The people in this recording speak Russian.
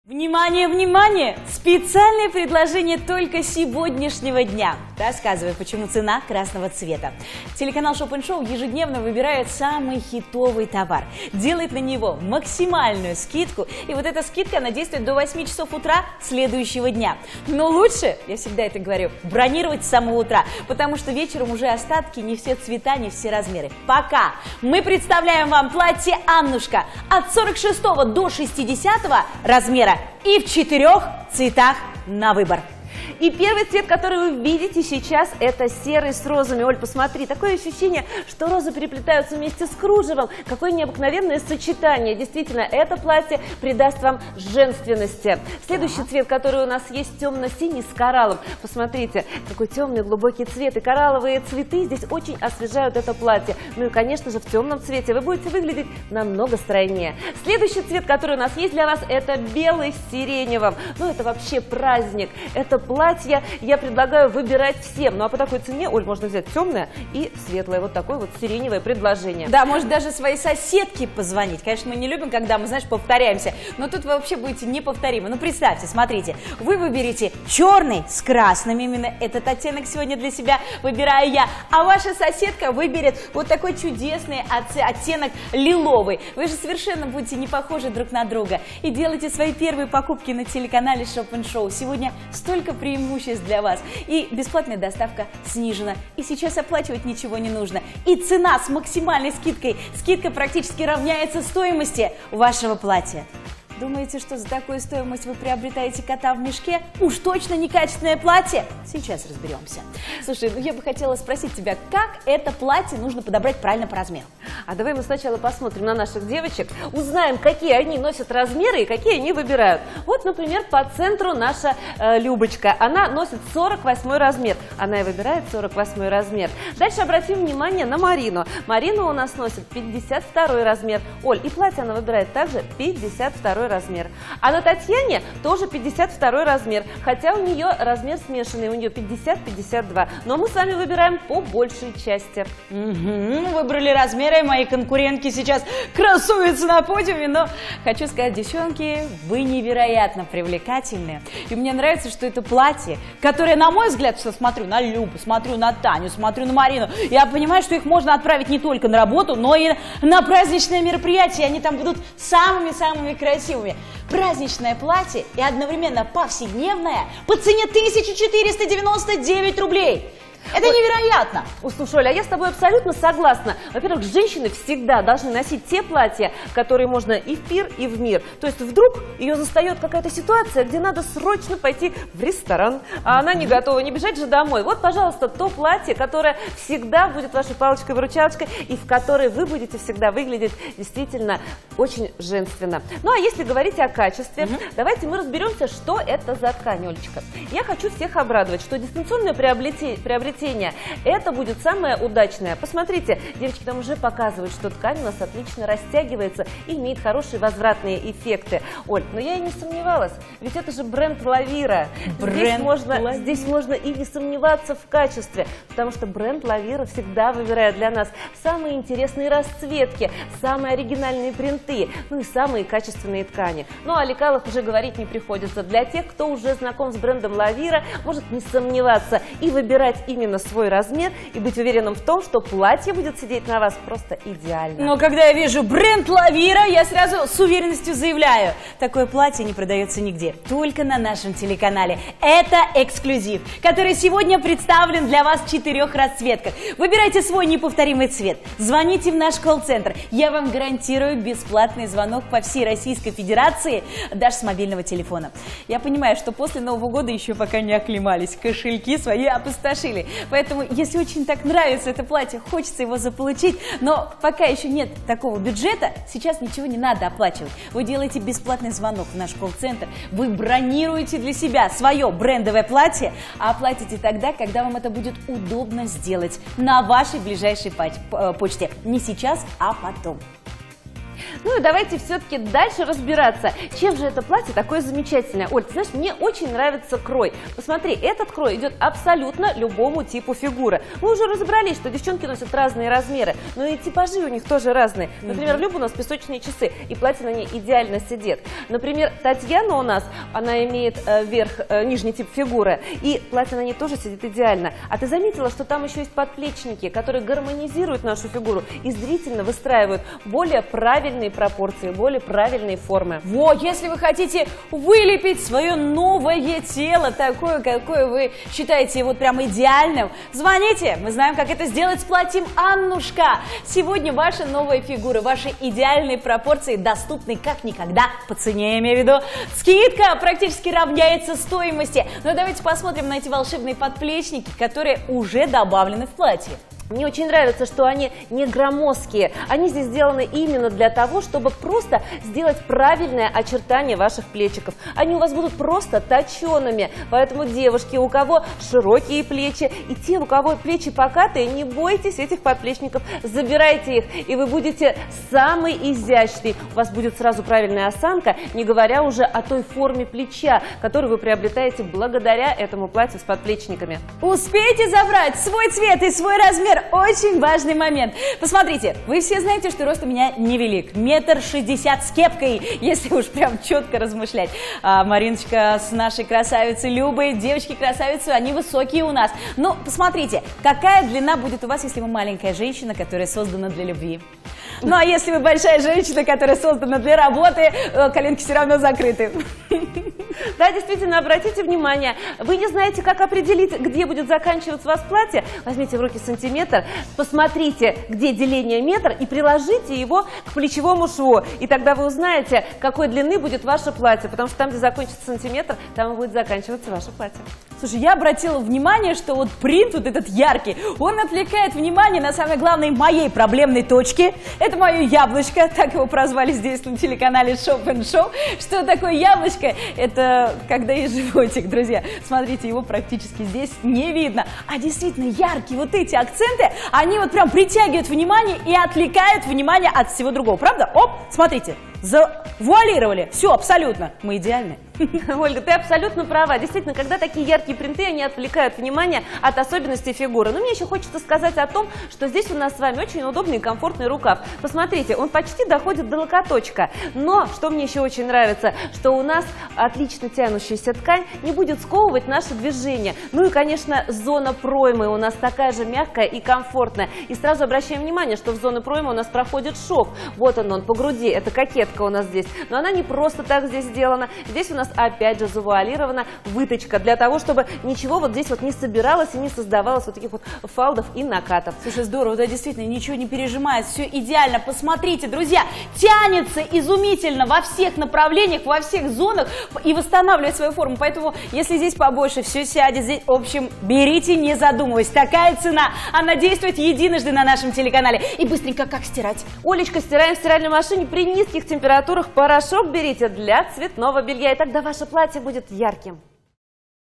Внимание, внимание! Специальное предложение только сегодняшнего дня. Рассказываю, почему цена красного цвета. Телеканал Shop & Show ежедневно выбирает самый хитовый товар, делает на него максимальную скидку, и вот эта скидка, она действует до 8 часов утра следующего дня. Но лучше, я всегда это говорю, бронировать с самого утра, потому что вечером уже остатки, не все цвета, не все размеры. Пока мы представляем вам платье Аннушка от 46 до 60 размера и в 4 цветах на выбор. И первый цвет, который вы видите сейчас, это серый с розами. Оль, посмотри, такое ощущение, что розы переплетаются вместе с кружевом. Какое необыкновенное сочетание. Действительно, это платье придаст вам женственности. Следующий цвет, который у нас есть, темно-синий с кораллом. Посмотрите, какой темный глубокий цвет. И коралловые цветы здесь очень освежают это платье. Ну и, конечно же, в темном цвете вы будете выглядеть намного стройнее. Следующий цвет, который у нас есть для вас, это белый с сиреневым. Ну, это вообще праздник. Это платье я предлагаю выбирать всем. Ну а по такой цене, Оль, можно взять темное и светлое. Вот такое вот сиреневое предложение. Да, может даже своей соседке позвонить. Конечно, мы не любим, когда мы, знаешь, повторяемся. Но тут вы вообще будете неповторимы. Ну представьте, смотрите, вы выберете черный с красным. Именно этот оттенок сегодня для себя выбираю я. А ваша соседка выберет вот такой чудесный оттенок лиловый. Вы же совершенно будете не похожи друг на друга. И делайте свои первые покупки на телеканале Shop & Show. Сегодня столько преимуществ для вас. И бесплатная доставка снижена. И сейчас оплачивать ничего не нужно. И цена с максимальной скидкой. Скидка практически равняется стоимости вашего платья. Думаете, что за такую стоимость вы приобретаете кота в мешке? Уж точно некачественное платье? Сейчас разберемся. Слушай, ну я бы хотела спросить тебя, как это платье нужно подобрать правильно по размеру? А давай мы сначала посмотрим на наших девочек, узнаем, какие они носят размеры и какие они выбирают. Вот, например, по центру наша Любочка. Она носит 48 размер. Она и выбирает 48 размер. Дальше обратим внимание на Марину. Марина у нас носит 52 размер. Оль, и платье она выбирает также 52 размер. А на Татьяне тоже 52 размер, хотя у нее размер смешанный, у нее 50-52. Но мы с вами выбираем по большей части. Выбрали размеры, мои конкурентки сейчас красуются на подиуме, но хочу сказать, девчонки, вы невероятно привлекательные. И мне нравится, что это платье, которое, на мой взгляд, что смотрю на Любу, смотрю на Таню, смотрю на Марину, я понимаю, что их можно отправить не только на работу, но и на праздничное мероприятие, они там будут самыми-самыми красивыми. Праздничное платье и одновременно повседневное по цене 1499 рублей. Это невероятно! Слушай, Оля, а я с тобой абсолютно согласна. Во-первых, женщины всегда должны носить те платья, которые можно и в пир, и в мир. То есть вдруг ее застает какая-то ситуация, где надо срочно пойти в ресторан, а она не готова, не бежать же домой. Вот, пожалуйста, то платье, которое всегда будет вашей палочкой-выручалочкой и в которой вы будете всегда выглядеть действительно очень женственно. Ну, а если говорить о качестве, давайте мы разберемся, что это за ткань, Олечка. Я хочу всех обрадовать, что дистанционное приобретение это будет самое удачное. Посмотрите, девочки там уже показывают, что ткань у нас отлично растягивается и имеет хорошие возвратные эффекты. Оль, но я и не сомневалась, ведь это же бренд Лавира. Здесь можно и не сомневаться в качестве, потому что бренд Лавира всегда выбирает для нас самые интересные расцветки, самые оригинальные принты, ну и самые качественные ткани. Ну, о лекалах уже говорить не приходится. Для тех, кто уже знаком с брендом Лавира, может не сомневаться и выбирать именно свой размер и быть уверенным в том, что платье будет сидеть на вас просто идеально. Но когда я вижу бренд Лавира, я сразу с уверенностью заявляю, такое платье не продается нигде, только на нашем телеканале. Это эксклюзив, который сегодня представлен для вас в 4 расцветках. Выбирайте свой неповторимый цвет, звоните в наш колл-центр, я вам гарантирую бесплатный звонок по всей Российской Федерации, даже с мобильного телефона. Я понимаю, что после Нового года еще пока не оклемались, кошельки свои опустошили. Поэтому, если очень так нравится это платье, хочется его заполучить, но пока еще нет такого бюджета, сейчас ничего не надо оплачивать. Вы делаете бесплатный звонок в наш колл-центр, вы бронируете для себя свое брендовое платье, а оплатите тогда, когда вам это будет удобно сделать на вашей ближайшей почте. Не сейчас, а потом. Ну и давайте все-таки дальше разбираться, чем же это платье такое замечательное. Оль, ты знаешь, мне очень нравится крой. Посмотри, этот крой идет абсолютно любому типу фигуры. Мы уже разобрались, что девчонки носят разные размеры, но и типажи у них тоже разные. Например, Люба у нас песочные часы, и платье на ней идеально сидит. Например, Татьяна у нас, она имеет нижний тип фигуры, и платье на ней тоже сидит идеально. А ты заметила, что там еще есть подплечники, которые гармонизируют нашу фигуру и зрительно выстраивают более правильные пропорции, более правильные формы. Вот, если вы хотите вылепить свое новое тело, такое, какое вы считаете вот прям идеальным, звоните, мы знаем, как это сделать с платьем Аннушка. Сегодня ваши новые фигуры, ваши идеальные пропорции доступны как никогда по цене, я имею в виду. Скидка практически равняется стоимости. Но давайте посмотрим на эти волшебные подплечники, которые уже добавлены в платье. Мне очень нравится, что они не громоздкие. Они здесь сделаны именно для того, чтобы просто сделать правильное очертание ваших плечиков. Они у вас будут просто точеными. Поэтому, девушки, у кого широкие плечи и те, у кого плечи покатые, не бойтесь этих подплечников. Забирайте их, и вы будете самый изящный. У вас будет сразу правильная осанка, не говоря уже о той форме плеча, которую вы приобретаете благодаря этому платью с подплечниками. Успейте забрать свой цвет и свой размер. Очень важный момент. Посмотрите, вы все знаете, что рост у меня невелик. 1,60 м с кепкой, если уж прям четко размышлять. А Мариночка с нашей красавицей Любой, девочки-красавицы, они высокие у нас. Но посмотрите, какая длина будет у вас, если вы маленькая женщина, которая создана для любви. Ну а если вы большая женщина, которая создана для работы, коленки все равно закрыты. Да, действительно, обратите внимание, вы не знаете, как определить, где будет заканчиваться у вас платье? Возьмите в руки сантиметр, посмотрите, где деление метр, и приложите его к плечевому шву. И тогда вы узнаете, какой длины будет ваше платье, потому что там, где закончится сантиметр, там и будет заканчиваться ваше платье. Слушай, я обратила внимание, что вот принт вот этот яркий, он отвлекает внимание на самое главное моей проблемной точке. Это мое яблочко, так его прозвали здесь на телеканале Shop & Show. Что такое яблочко? Это когда есть животик, друзья. Смотрите, его практически здесь не видно. А действительно яркие вот эти акценты, они вот прям притягивают внимание и отвлекают внимание от всего другого. Правда? Оп, смотрите. Завуалировали. Все, абсолютно. Мы идеальны. Ольга, ты абсолютно права. Действительно, когда такие яркие принты, они отвлекают внимание от особенностей фигуры. Но мне еще хочется сказать о том, что здесь у нас с вами очень удобный и комфортный рукав. Посмотрите, он почти доходит до локоточка. Но, что мне еще очень нравится, что у нас отлично тянущаяся ткань не будет сковывать наши движения. Ну и, конечно, зона проймы у нас такая же мягкая и комфортная. И сразу обращаем внимание, что в зону проймы у нас проходит шов. Вот он по груди, это кокетка у нас здесь. Но она не просто так здесь сделана. Здесь у нас опять же завуалирована выточка для того, чтобы ничего вот здесь вот не собиралось и не создавалось вот таких вот фалдов и накатов. Слушай, здорово, да, действительно, ничего не пережимает, все идеально. Посмотрите, друзья, тянется изумительно во всех направлениях, во всех зонах и восстанавливает свою форму. Поэтому, если здесь побольше, все сядет здесь. В общем, берите, не задумываясь. Такая цена, она действует единожды на нашем телеканале. И быстренько как стирать? Олечка, стираем в стиральной машине при низких температурах. Порошок берите для цветного белья, и тогда ваше платье будет ярким.